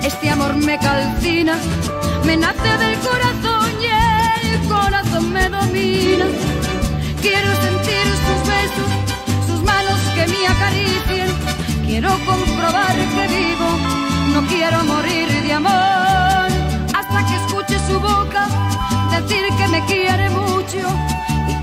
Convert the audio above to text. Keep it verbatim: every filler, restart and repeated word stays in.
Este amor me calcina, me nace del corazón y el corazón me domina. Quiero sentir